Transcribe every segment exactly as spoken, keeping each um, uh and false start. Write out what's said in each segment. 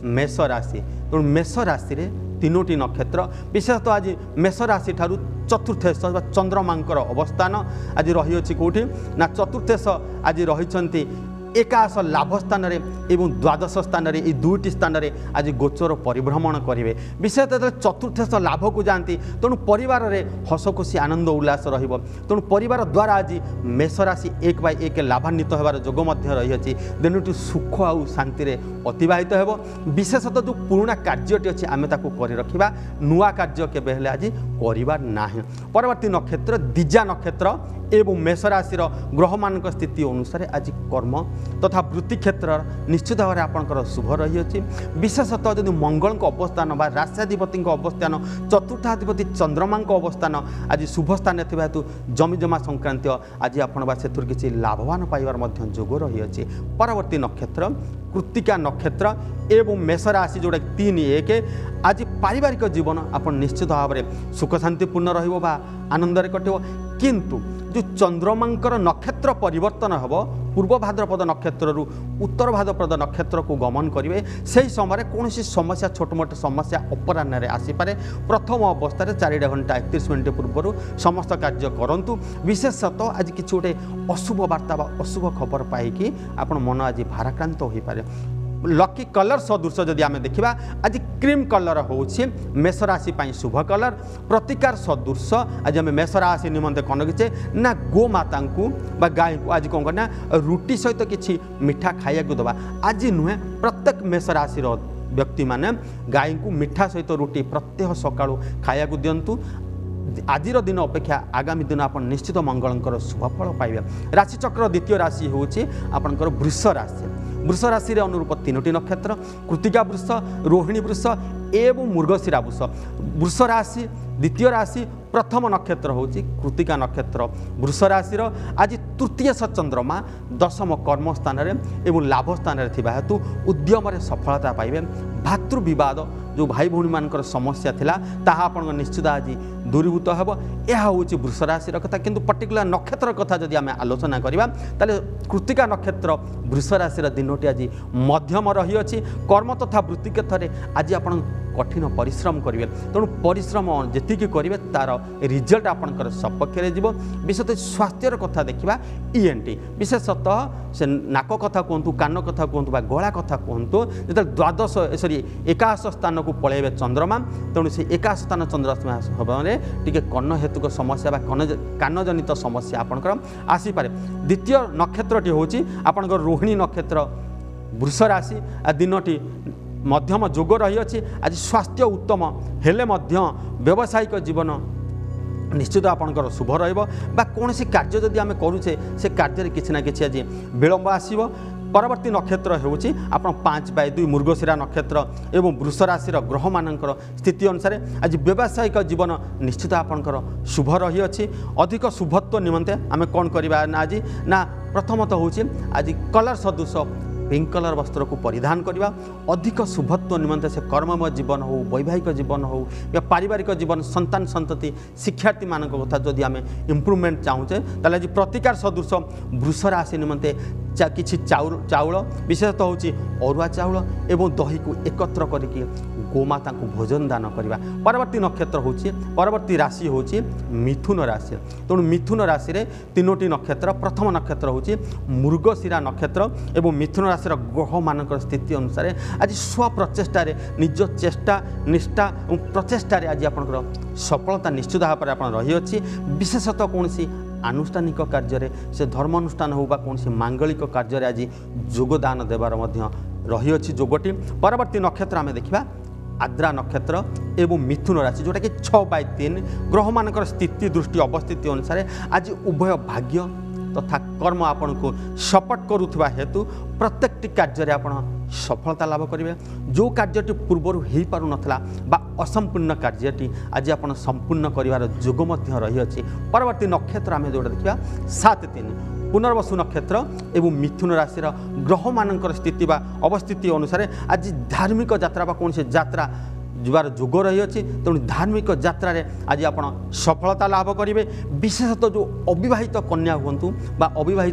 मेष राशि तेणु मेष राशि रे तीनोटी नक्षत्र विशेषतः आज मेष राशि ठारू चतुर्थेश चंद्रमांकर अवस्थान आज रही कौटी ना चतुर्थेश आज रही एकादश लाभ स्थान एवं द्वादश स्थान रे दुईटी स्थान रे आज गोचर परिभ्रमण करेंगे विशेषतः चतुर्थेश लाभ को जाती तेणु परिवार रे हस खुशी आनंद उल्लास रहिबो तेणु परिवार द्वारा आज मेष राशि एक बाय एक लाभान्वित होबार जोग मध्य रही दिनटी सुख आउ शांति रे अतिबाहित हेबो विशेषतः जो पुराना कार्यटी अच्छी आम ताकू कर रखा नुआ कार्य केबे हेले आज करिबार नाही परवर्ती नक्षत्र दिजा नक्षत्र एवं मेष राशि ग्रह मान स्थिति अनुसार आज कर्म तथा वृत्ति क्षेत्र निश्चित भाव में आपंकर शुभ रही है विशेषतः जदि मंगल अवस्थान बा राष्ट्राधिपति अवस्थान चतुर्थाधिपति चंद्रमा अवस्थान आज शुभ स्थान हेतु जमी जमा संक्रांति आज आपण से किसी लाभवान पाइबार जोग रही है परवर्ती नक्षत्र कृत्तिका नक्षत्र एवं मेष राशि जोड़ा तीन एक आज पारिवारिक जीवन आप निश्चित भाव में सुख शांतिपूर्ण रनंदे कटो किंतु जो चंद्रमांकर नक्षत्र परिवर्तन हम पूर्व भाद्रपद नक्षत्र उत्तर भाद्रपद नक्षत्र को गमन करेंगे से समय कौन समस्या छोट मोट समस्या अपराह्न आसीपे प्रथम अवस्था चारिटा घंटा एकतीस मिनिट पूर्व समस्त कार्य करूँ विशेषतः आज कि गोटे अशुभ वार्ता अशुभ खबर पाई आप मन आज भाराक्रांत हो पारे लकी कलर सदृश जदि आम देखा आज क्रीम कलर हूँ मेष राशि शुभ कलर प्रतिकार सदृश आज आम मेष राशि निमंते कौन किचे ना गोमाता को गाय को आज कौन करना रुटी सहित किसी मिठा खाया दबा आज नुहे प्रत्येक मेष राशि व्यक्ति माने गाय को मिठा सहित रुटी प्रत्येक सका खाया दिंतु आज दिन अपेक्षा आगामी दिन आप निश्चित मंगल शुभफल पाइबे राशिचक्र द्वितीय राशि हूँ आपंकर वृष राशि वृष राशि अनुरूप तीनोटी नक्षत्र कृत्तिका वृष रोहिणी वृष एवं मृगशिरा वृष वृष राशि द्वितीय राशि प्रथम नक्षत्र हूँ कृत्तिका नक्षत्र वृष राशि आज तृतीय चंद्रमा दशम कर्म स्थान एवं लाभ स्थान हेतु उद्यम सफलता पाइबे भातृविवाद जो भाई भौणी मान समस्या थिला ताहा आपण निश्चित आज दूरीभूत हेब यह हूँ वृष राशि कथा किंतु पर्टिकुलर नक्षत्र कथा जदि आम आलोचना करवा ताले कृत्तिका नक्षत्र वृष राशि दिनोटी आज मध्यम रही अछि कर्म तथा वृत्ति क्षेत्र में आज आपण कठिन परिश्रम करेंगे तेणु परिश्रम जी करेंगे तार रिजल्ट आपंकर सपक्ष विशेषतः स्वास्थ्यर कथा देखा ईएनटी विशेषतः से नाक कथा कहतु कान कथा कहतु गला कथा कहतु जो द्वादश सरी एकादश स्थान को पलैबे चंद्रमा तेणु से एकादश स्थान चंद्रमा समय टी कर्ण हेतुक समस्या कन कान जनित समस्या आपंकर आसीपे द्वितीय नक्षत्रटी हूँ आपंकर रोहिणी नक्षत्र वृष राशि दिनटी मध्यम जोग रही अछि आज स्वास्थ्य उत्तम हेले मध्य व्यावसायिक जीवन निश्चित आपंकर शुभ रहिबो बा कोनोसी कार्य जदि आमे करूचे से कार्य किछि ना किछि आज विलंब आसीबो परवर्ती नक्षत्र होउछि आपण पाँच बाय दुई मृगशिरा नक्षत्र एवं वृष राशि ग्रह मानकर स्थिति अनुसार आज व्यावसायिक जीवन निश्चित आपंकर शुभ रही अछि अधिक शुभत्व निमंते आमे कोन करबा ना आज ना प्रथमतः होउछि आज कलर सदृश पिंक कलर वस्त्र को परिधान करवा अधिक शुभत्व निमंते से कर्ममय जीवन हो वैवाहिक जीवन हो या पारिवारिक जीवन संतान संतति शिक्षार्थी मान कथा जदि आम इम्प्रुवमेंट चाहूचे ताले आज प्रतिकार सदृश वृष राशि निमंते चा किछि चाउल चाउल विशेषतः होछि अरुआ चाउल एवं दही को एकत्र करके गोमाता को भोजन दान करवा परवर्ती नक्षत्र होछि परवर्ती राशि होछि मिथुन राशि तेणु मिथुन राशि रे तीनोटी नक्षत्र प्रथम नक्षत्र होछि मृगशिरा नक्षत्र एवं मिथुन राशि ग्रह मानक स्थिति अनुसार आज स्व प्रचेष्टा निज चेष्टा निष्ठा और प्रचेष्टा आज आपंकर सफलता निश्चित भाव में आप रही अछि विशेषतः कौन आनुष्ठानिक कार्य से धर्मानुष्ठान हो कौन मांगलिक कार्य आज योगदान देवार रही अछि जोगटी परवर्ती नक्षत्र आम देखा आद्रा नक्षत्र एवं मिथुन राशि जोटा कि छः बाय तीन ग्रह मानकर स्थिति दृष्टि अवस्थिति अनुसार आज उभय भाग्य तथा कर्म आपण को सपोर्ट करुवा हेतु प्रत्येक कार्य आपण सफलता लाभ करेंगे जो कार्यटी पूर्वर हो पार नाला बा असंपूर्ण कार्यटी आज आप संपूर्ण कर जोग रही अछि परवर्ती नक्षत्र आम जोटा देखा सात तीन पुनर्वसु नक्षत्र एवं मिथुन राशि ग्रह मानकर स्थिति बा अवस्थिति अनुसार आज धार्मिक यात्रा बा कौन से यात्रा जुबार जोग रही अछि तेणु धार्मिक यात्रा रे आज आप सफलता लाभ करेंगे विशेषतः जो अविवाहित कन्या हूँ बा अविवाहित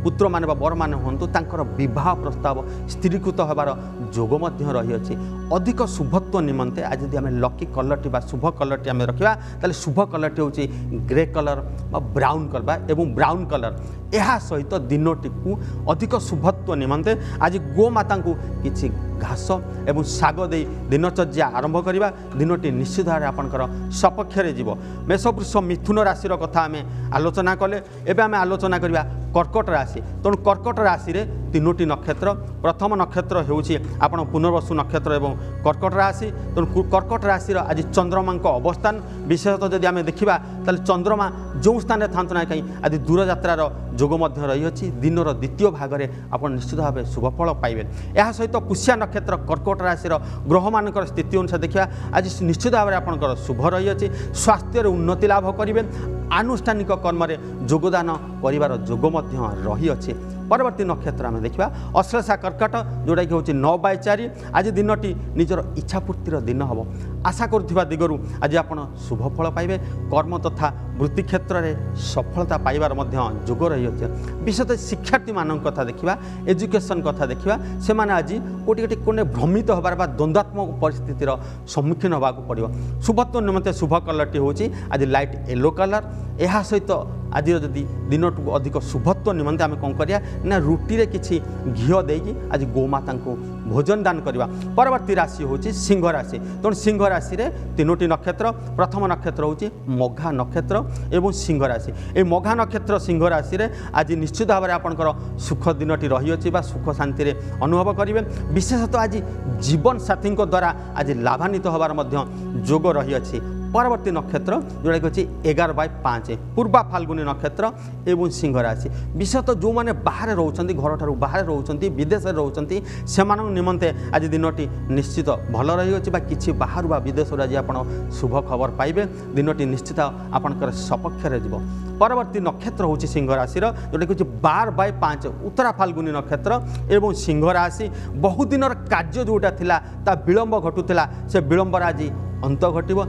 पुत्र माने बा बर माने हुंतु तांकर विवाह प्रस्ताव स्थिरीकृत होबार जोग मध्य रही अछि। अधिक शुभत्व निमंते आज यदि आम लकी कलरटी बा शुभ कलरटी आम रखा ताले शुभ कलरटी होची ग्रे कलर बा ब्राउन कलर बा एवं ब्राउन कलर यह सहित दिनटी को अधिक शुभत्व निमंते आज गोमाता को किछि घास एवं शाग दे दिनचर्या आरंभ करवा दिनटी निश्चित भाव आपंकर सपक्ष जीव। मेषवृष मिथुन राशि कथा आम आलोचना कले एवं आम आलोचना करवा कर्कट राशि। तेणु कर्कट राशि रे तीनोटी नक्षत्र प्रथम नक्षत्र होउछि आपण पुनर्वसु नक्षत्र एवं कर्कट राशि। तेणु कर्कट राशि आज चंद्रमा अवस्थान विशेषतः जदि आम देखा ताले चंद्रमा जो स्थान था ना कहीं आज दूर यात्रार जोग मध्य रही अछि। दिनर द्वितीय भाग में आप निश्चित भाव शुभफल पाइबे। यह सहित पुष्या नक्षत्र कर्कट राशि ग्रह मान स्थिति अनुसार देखा आज निश्चित भाव में आपंकर शुभ रही अछि। स्वास्थ्य उन्नति लाभ करेंगे आनुष्ठानिक कर्म योगदान कर जोग रही अछि। परवर्ती नक्षत्र आम देखा अश्लेषा कर्कट जोटा कि हूँ नौ बाय चार आज दिनटी निजर इच्छापूर्तिर दिन हम आशा करुवा दिगरू आज आप शुभफल पाइबे। कर्म तथा वृत्ति क्षेत्र में सफलता पाइबार जोग रही है। विशेषतः शिक्षार्थी मान कथा देखा एजुकेशन कथा देखा से माने आज कोटि कोटि कोने भ्रमित होबार बा द्वंद्वात्मक परिस्थितिर सम्मुखीन होगा पड़ो। शुभत्व निमंते शुभ कलरटी हूँ आज लाइट येलो कलर। यह सहित आज जदि दिन अधिक शुभत्व निमंते आम कौन करिया ना रुटी रे किछि घिओ देकी आज गोमाता को भोजन दान करवा। परवर्ती राशि हूँ सिंह राशि। तेणु सिंह राशि रे तीनोटी नक्षत्र प्रथम नक्षत्र हूँ मघा नक्षत्र एवं सिंह राशि। ए मघा नक्षत्र सिंह राशि रे आज निश्चित भाव में आपंकर सुख दिनटी रही अछि बा सुख शांति रे अनुभव करेंगे। विशेषतः आज जीवन साथी द्वारा आज लाभान्वित होबार मध्य जोग रही अछि। परवर्ती नक्षत्र जोड़ा कि अच्छी एगार बाय पाँच पूर्वा फाल्गुनी नक्षत्र एवं सिंह राशि। विशेषतः जो मैंने बाहर रोचंती घर ठारू बाहर रोचंती विदेश रोचंती से निमंते आज दिनटी निश्चित भल रही अछि बा किछि बाहर बा विदेश आज आप शुभ खबर पाइबे। दिनटी निश्चित आपंकर सपक्ष जीव। परवर्ती नक्षत्र हूँ सिंह राशि जोटा कि बार बाय पाँच उत्तरा फाल्गुनी नक्षत्र एवं सिंह राशि। बहुदिन कार्य जोटा थिला ता विलंब घटुला से विलंबर आज अंत घटिव।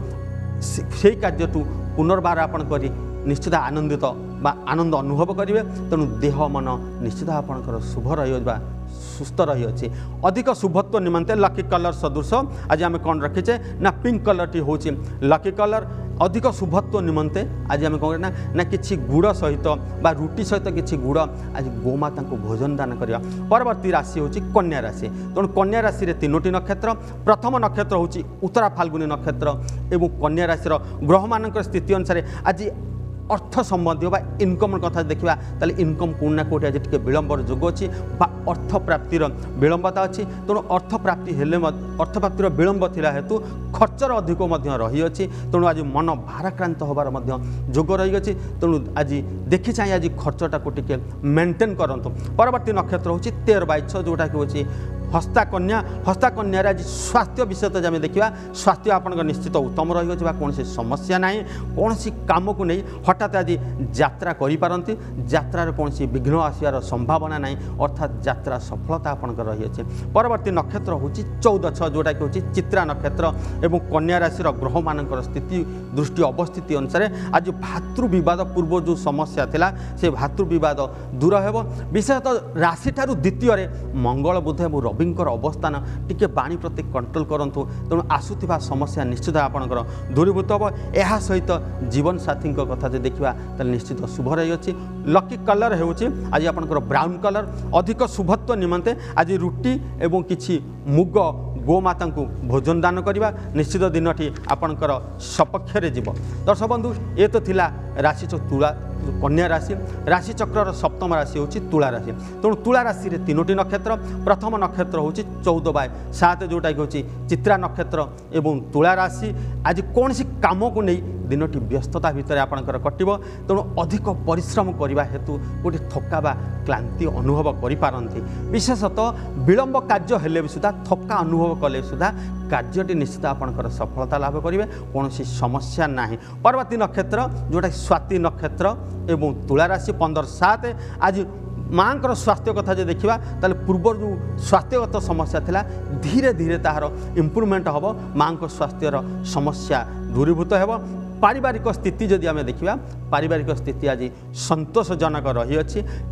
से कार्य पुनर्बार आपण करी निश्चित आनंदित बा आनंद अनुभव करेंगे। तेणु देह मन निश्चित आपंकर शुभ रही सुस्थ रही अच्छे। अधिक शुभत्व निमंते लकी कलर सदृश आज आम कौन रखीचे ना पिंक कलर टी हूँ लकी कलर। अधिक शुभत्व निमंते आज आम कौन ना ना कि गुड़ सहित बा रुटी सहित किसी गुड़ आज गोमाता को भोजन दान करवा। परवर्ती राशि हूँ कन्या राशि। तेणु कन्या राशि रे तीनोटी नक्षत्र प्रथम नक्षत्र हूँ उत्तरा फाल्गुनी नक्षत्र एवं कन्या राशि ग्रह मान स्थिति अनुसार आज अर्थ संबंधी बा इनकम कथा देखा ताले इनकम कौन ना कौटे आज टे विलंबर जोग अच्छी बा अर्थ प्राप्तिर विलंबता अच्छी। तेणु अर्थ प्राप्ति हेले अर्थ प्राप्तिर विलंब थिला हेतु खर्चर अधिक रही अच्छी। तेणु आज मन भाराक्रांत होबार जोग रही अच्छी। तेणु आज देखी चाहिए आज खर्चटा को टिके मेंटेन करंतु। परवर्ती नक्षत्र हूँ तेर बाय छः जोटा कि हूँ हस्ता कन्या। हस्ता कन्या आज स्वास्थ्य विषय तो जब देखा स्वास्थ्य आप निश्चित उत्तम रही है कौन समस्या ना कौन काम को नहीं हठात आज यात्रा करें यात्रार कौन विघ्न आसार संभावना ना अर्थात यात्रा सफलता आपंकर रही है। परवर्ती नक्षत्र हूँ चौदह छः जोटा कि हूँ चित्रा नक्षत्र एवं कन्या राशि ग्रह मान स्थिति दृष्टि अवस्थिति अनुसार आज भातृ बद पूर्व जो समस्या थिला से भातृ बद दूर हो। विशेषतः राशि ठारू द्वितीय मंगल बुध और रवि अवस्थान टिके बाणी प्रति कंट्रोल करंतु। तेणु आसुथिबा समस्या निश्चित आपंकर दूरीभूत हम। यह सहित जीवन साथी कथा जो देखा तो निश्चित शुभ रही अच्छी। लकी कलर हूँ आज आपंकर ब्राउन कलर। अधिक शुभत्व निमंते आज रुटी एवं किछि मुग गोमाता को भोजन दान करवा निश्चित दिनटी आपंकर सपक्ष जीव। दर्शक बंधु ये तो थिला राशि तुला कन्या राशि। राशि चक्रर सप्तम राशि हूँ तुला राशि। तेणु तुला राशि रे तीनोटी नक्षत्र प्रथम नक्षत्र हूँ चौदह बाय सात जोटा कि हूँ चित्रा नक्षत्र एवं तुला राशि। आज कौन सी काम को नहीं दिनटी व्यस्तता भितर आपंकर कटिव। तेणु अधिक परिश्रम करने हेतु गोटे थका बा क्लांति अनुभव करिपारंती। विशेषतः विलंब कार्य हेले भी सुधा थका अनुभव कले सुधा कार्यटी निश्चित आपंकर सफलता लाभ करेंगे कौन समस्या ना। परवर्ती नक्षत्र जोटा स्वाति नक्षत्र एवं तुला राशि पंद्रह सात आज माँ को स्वास्थ्य कथा जो देखा ताले पूर्व जो स्वास्थ्यगत समस्या थिला धीरे धीरे तार इम्प्रूवमेंट हम माँ को स्वास्थ्यर समस्या दूरीभूत हो। पारिवारिक स्थिति जदि आम देखा पारिवारिक स्थिति आज संतोषजनक रही अच्छी।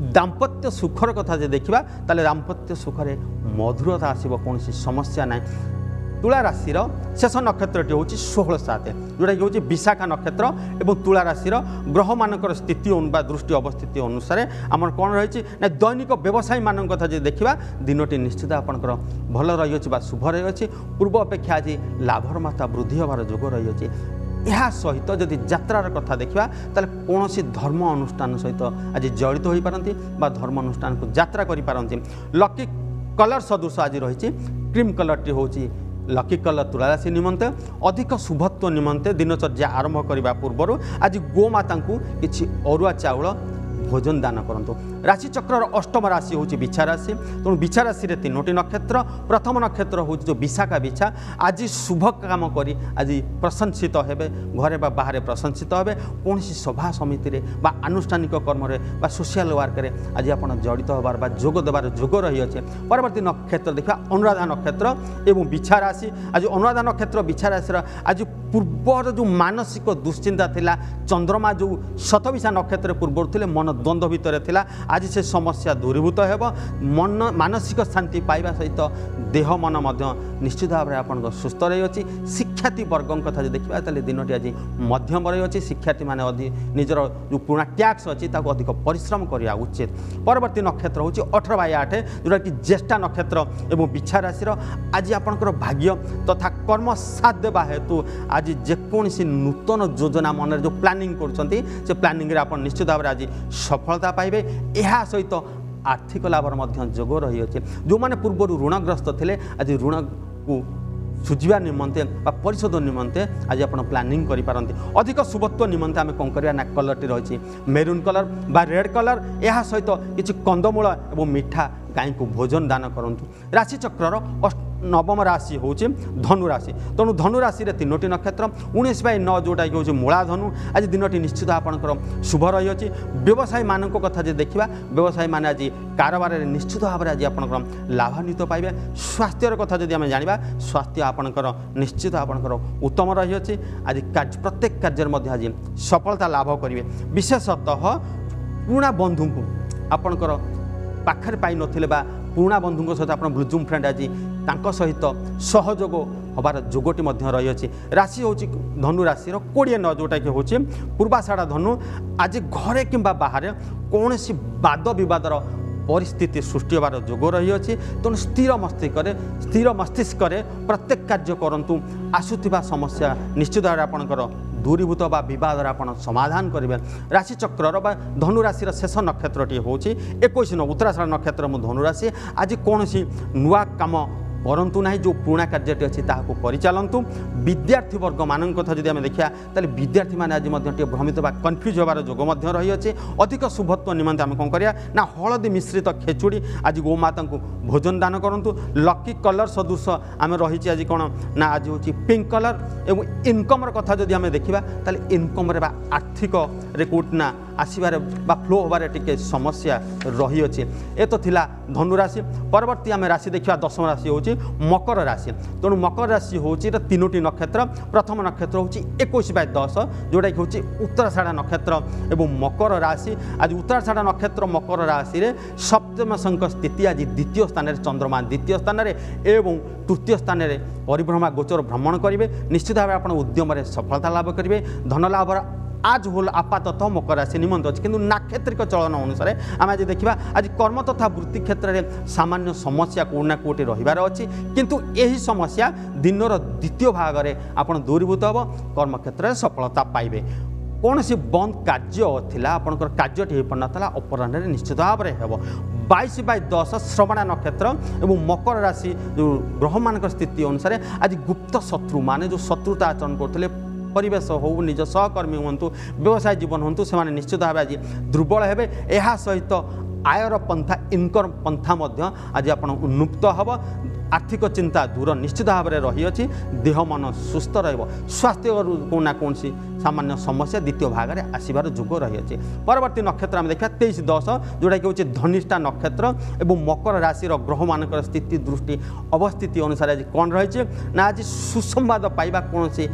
दाम्पत्य सुखर कथा जे देखा ताले दाम्पत्य सुखरे मधुरता आसब कौन समस्या ना। तुला राशि शेष नक्षत्रटी हूँ षोहल सात जोटा कि हूँ विशाखा नक्षत्र और तुला राशि ग्रह मानकर स्थिति दृष्टि अवस्थिति अनुसार आम कौन रही ना दैनिक व्यवसायी मान कथा जो देखा दिनटी निश्चित आपंकर भल रही शुभ रही पूर्व अपेक्षा आज लाभर मात्रा वृद्धि होवार जोग रही। यह सहित जदि यात्रार कथा देखा ताले कौन धर्म अनुष्ठान सहित आज जड़ित हो पारती धर्म अनुष्ठान को यात्रा करें। लकी कलर सदृश आज रही क्रीम कलरटी हूँ लकी कलर तुला राशि निमंते अधिक शुभत्व निमंते दिनचर्या आरंभ करने पूर्व आज गोमाता को किसी अरुआ चाउल भोजन दान करंतु। राशि चक्र अष्टम राशि हूँ बिछा राशि तेणु बिछा राशि तीनोटी नक्षत्र प्रथम नक्षत्र हूँ जो विशाखा बिछा आज शुभ काम करी आज प्रशंसित हेबे घरे बा बाहर प्रशंसित हेबे कौन सभा समिति रे बा आनुष्ठानिक कर्म रे बा सोशल वर्क रे आज आप जड़ित होबार बा जोग देवार जोग रही अच्छे। परवर्ती नक्षत्र देखा अनुराधा नक्षत्र एवं बिछा राशि आज अनुराधा नक्षत्र बिछा राशि आज पूर्वर जो मानसिक दुश्चिंता थिला चंद्रमा जो शतविशा नक्षत्र पूर्व थे मन द्वंद्व भितर थिला आज से समस्या दूरीभूत हेब मन मानसिक शांति पाइबा सहित देह मन निश्चित भाव में आप सुस्थ रही अच्छी। शिक्षार्थी वर्ग कथा देखा दिनटी आज मध्यम रही अच्छी शिक्षार्थी मैंने अधिक निजर जो पुराना टैक्स अच्छी अधिक परिश्रम करवा उचित। परवर्ती नक्षत्र हूँ अठर बै आठ जोटा कि ज्येष्ठा नक्षत्र और बिछा राशि आज आपंकर भाग्य तथा कर्म साथ देवा हेतु आज जेकोसी नूतन योजना मन जो प्लानिंग कर प्लानिंग आप निश्चित भाव में आज सफलता पाइबे। यह सहित आर्थिक लाभर जोग रही अच्छे। जो मैंने पूर्व ऋणग्रस्त थे आज ऋण को सुझा निमंते परिशोध निमंते आज आप प्लानिंग करें। अधिक शुभत्व निमंते आम कौन करवा ना कलरटी रही मेरून कलर बा रेड कलर यह सहित किसी कंदमूल और मीठा गाय को भोजन दान करूँ। राशि चक्र नवम राशि हूँ धनु राशि तेणु धनु राशि तीनोटी नक्षत्र उन्नीस बै नौ जोटा कि हूँ मूला धनु आज दिनटी निश्चित आपंकर शुभ रही अच्छी। व्यवसायी मान कथा जो देखा व्यवसायी मैंने आज कारोबार निश्चित भाव में आज आपंकर लाभान्वित पाइबे। स्वास्थ्यर कथा जब आम जाना स्वास्थ्य आपंकर निश्चित आपंकर उत्तम रही अच्छी। आज कार्य प्रत्येक कार्य आज सफलता लाभ करेंगे। विशेषतः पुराणा बंधु को आपंकर पाखरे पाई नथिले बा पुराणा बंधु सहित आप ब्लूजूम फ्रेंड आज तांको सहित सहयोग हबार जोगटी रही अच्छी। राशि हूँ धनु राशि कोड़े न जोटा कि हूँ पूर्वाषाढ़ा धनु आज घरे कि बाहर कौन सी वाद विवादर परिस्थिति सृष्टि होबार जोग रही अच्छी। तेणु स्थिर मस्तिष्क स्थिर मस्तिष्क प्रत्येक कार्य करूँ आसुवा समस्या निश्चित भाव आपंकर दूरीभूत बा बद आप समाधान करेंगे। राशि चक्र बा धनु राशि शेष नक्षत्रटी हूँ इक्कीस न उत्तराषाढ़ नक्षत्र धनु राशि आज कौन सी नुआ कम परंतु ना जो पुराणा कार्यटी अच्छी ताकू परिचालतु। विद्यार्थी वर्ग मान कथा जब आम देखा ताले विद्यार्थी मैंने आज भ्रमित बा कन्फ्यूज होबार जोग रही अच्छे। अधिक शुभत्व निमंते आम कौन करिया ना हलदी मिश्रित खेचुड़ी आज गोमाता को भोजन दान करूँ। लकी कलर सदृश आम रही आज कौन ना आज हूँ पिंक कलर एवं इनकम कथा जब आम देखा ताले इनकम आर्थिक रे कोटना आसबार बा फ्लो होबार टिके समस्या रही अच्छे। ये तो थिला धनु राशि। परवर्ती आम राशि देखा दशम राशि हूँ मकर राशि तेणु मकर राशि हूँ तीनोटी नक्षत्र प्रथम नक्षत्र हूँ इक्कीस बै दस जोटा कि हूँ उत्तराषाढ़ा नक्षत्र एवं मकर राशि आज उत्तराषाढ़ा नक्षत्र मकर राशि सप्तम संक स्थिति आज द्वितीय स्थान चंद्रमा द्वितीय स्थान एवं तृतीय स्थान परिभ्रमा गोचर भ्रमण करेंगे। निश्चित भाव आप उद्यम सफलता लाभ करेंगे। धन लाभ आज होल आपाततः मकर राशि निमंत अच्छे किंतु नाक्षत्रिक चलन अनुसार आम आज देखा आज कर्म तथा वृत्ति क्षेत्र में सामान्य समस्या कोना कोटी रहिबार अच्छी किंतु यही समस्या दिनर द्वितीय भाग में आप दूरीभूत हम कर्म क्षेत्र में सफलता पाइबे। कौन सी बंद कार्य थिला आपनकर कार्यटी हो पारना अपराह्न निश्चित भाव में हेब। बाईस बै दस श्रवणा नक्षत्र एवं मकर राशि जो ग्रह मान स्थिति अनुसार आज गुप्त शत्रु माने जो शत्रुता आचरण करते परिवेश हो निज सहकर्मी हूँ व्यवसाय जीवन हूँ से निश्चित भाव आज दुर्बल हेबे। यह सहित आयर पंथा इनकम पंथा आज आप उन्मुक्त हम। आर्थिक चिंता दूर निश्चित भाव में रही अच्छी। देह मन सुस्थ स्वास्थ्य कौन ना कौन सामान्य समस्या द्वितीय भाग में आसबार जोग रही अच्छे। परवर्ती नक्षत्र आम देखा तेईस दस जोटा कि हूँ धनिष्ठा नक्षत्र एवं मकर राशि ग्रह मान स्थिति दृष्टि अवस्थिति अनुसार आज कौन रही ना आज सुसंवाद पाइबा कौन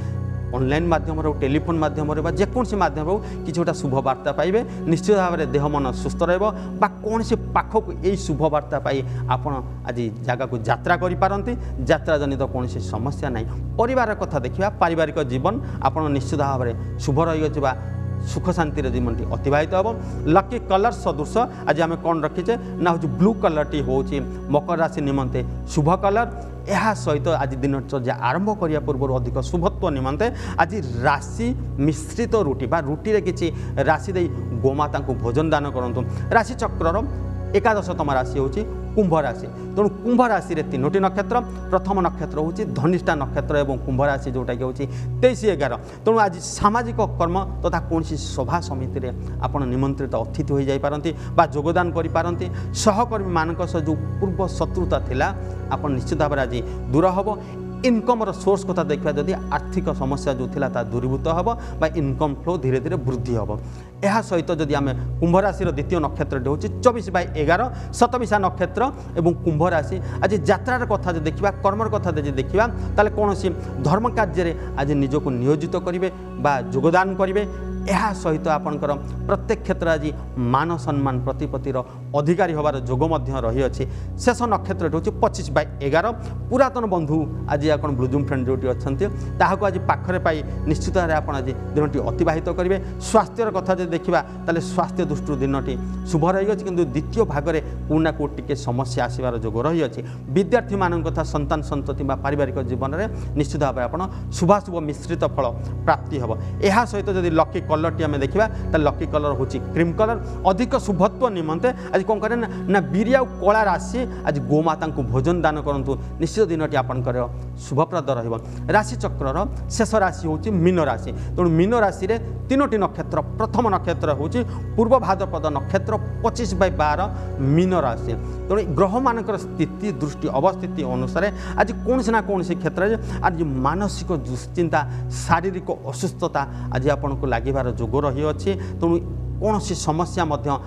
ऑनलाइन माध्यम टेलीफोन माध्यम जेकोसी माध्यम कि गोटा शुभ वार्ता पाइबे निश्चित भाव में देह मन सुस्थ रहा कौन से पाखक यही शुभ वार्ता पाई आपड़ आज जगह को यात्रा करें यात्रा जनित कौन समस्या ना परिवार कथा देखा पारिवारिक जीवन आप निश्चित भाव में शुभ रही सुख शांति जीवन टी अतिवाहित हम लकी कलर सदृश आज आम कौन रखीचे ना हूँ ब्लू कलर टी हूँ मकर राशि निमंते शुभ कलर यह सहित आज दिनचर्या आरंभ करने पूर्व अधिक शुभत्व निमंते आज राशि मिश्रित रुटी बा रुटी रे किछि राशि दे गोमाता को भोजन दान करंतु राशि चक्रर एकादशतम राशि हूँ कुंभ राशि तेणु कुंभ राशि रे तीनोटी नक्षत्र प्रथम नक्षत्र हूँ धनिष्ठा नक्षत्र और कुंभ राशि जोटा कि हूँ तेईस एगार तेणु आज सामाजिक कर्म तथा कौन सभा समिति रे आपण निमंत्रित अतिथि हो जापारती योगदान करें सहकर्मी मान जो पूर्व शत्रुता थिला आपण निश्चित भाव आज दूर हम इनकम सोर्स कथा देखा जदि आर्थिक समस्या जो थिला ता दूरीभूत हम बा इनकम फ्लो धीरे धीरे वृद्धि हम यह सहित जदि आम कुंभ राशि द्वितीय नक्षत्र हूँ चौबीस बै एगार सतविशा नक्षत्र और कुंभ राशि आज यात्रार कथा जो देखा कर्मर कथा जो देखा ताले कौन धर्म कार्य आज निजक नियोजित करेंगे बा योगदान करेंगे यह सहित आपणकर प्रत्येक क्षेत्र आज मान सम्मान प्रतिपत्तिर अधिकारी होबार जोग रही अच्छे शेष नक्षत्र हूँ पच्चीस बै एगार पुरातन बंधु आज आप ब्लूजूम फ्रेंड जो अच्छा आज पाखरे पाई निश्चित भाव आप आज दिन टी अतिवाहित करेंगे स्वास्थ्यर कथा जो देखा ताले स्वास्थ्य दृष्टि दिन टी शुभ रही अच्छे किंतु द्वितीय भाग में कोना कोटे समस्या आसबार जोग रही अच्छे विद्यार्थी मान कथा संतान संतति पारिवारिक जीवन में निश्चित भाव आप शुभाशुभ मिश्रित फल प्राप्ति हम यह सहित जब लकी कलर टी आम देखा लकी कलर हूँ क्रीम कलर अधिक शुभत्व निमंते आज कौन करें ना बीरिया कला राशि आज गोमाता को भोजन दान करूँ निश्चित दिन टी आपंकर शुभप्रद राशि चक्रर शेष राशि हूँ मीन राशि तेणु मीन राशि रे तीनोटी नक्षत्र प्रथम नक्षत्र हूँ पूर्व भाद्रपद नक्षत्र पच्चीस बै बार मीन राशि तेणु ग्रह मान स्थिति दृष्टि अवस्थिति अनुसार आज कौन ना कौन क्षेत्र आज मानसिक दुश्चिंता शारीरिक असुस्थता आज आपन को लगे जोग रही अच्छे तेणु कौन समस्या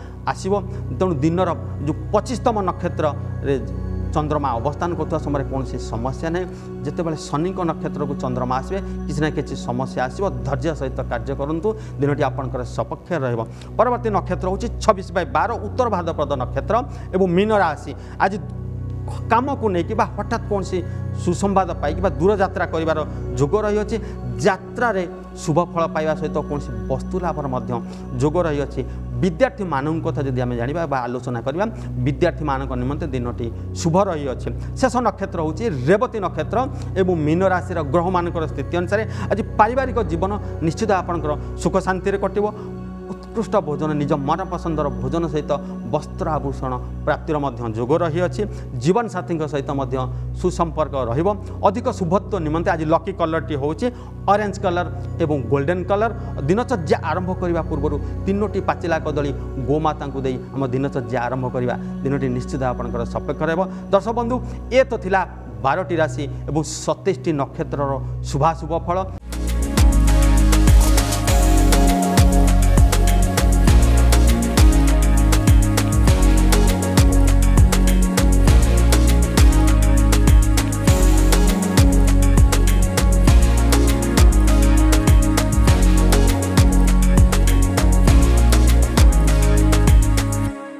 आसो तेणु दिनर जो पच्चीसतम नक्षत्र चंद्रमा अवस्थान करता समय कौन समस्या ना जिते शनि नक्षत्र को चंद्रमा आसवे किसी ना कि समस्या आसो धैर्य सहित कार्य करूँ दिनटी आपंकर सपक्ष रवर्ती नक्षत्र हूँ छब्बीस बै बार उत्तर भाद्रपद नक्षत्र और मीन राशि आज काम को लेकिन हठात कौन सुसंवाद पाई दूर यात्रा कर जोग रही अच्छे यात्रा शुभ फल पाइबा सहित कौन वस्तु लाभर जोग रही अच्छे विद्यार्थी मान कथा जब आम जाना आलोचना करवा विद्यार्थी मान निमंते दिनटी शुभ रही अच्छे शेष नक्षत्र हूँ रेवती नक्षत्र और मीन राशि ग्रह मान स्थिति अनुसार आज पारिवारिक जीवन निश्चित आपंकर सुख शांति कटो उत्कृष्ट भोजन निज मन पसंदर भोजन सहित वस्त्र आभूषण प्राप्तिर जोग रही अच्छे जीवन साथी सहित सुसंपर्क अधिक शुभत्व निमंते आज लकी कलर टी हूँ ऑरेंज कलर एवं गोल्डन कलर दिनचर्या आरंभ करने पूर्व तीनोटी पाचिला कदली गोमाता को दे आम दिनचर्या आरंभ करवा दिनटी निश्चित आपंकर सपेक्ष रह दर्शक बंधु ये तो थिला बारटी राशि और सतैश नक्षत्र शुभाशुभ फल।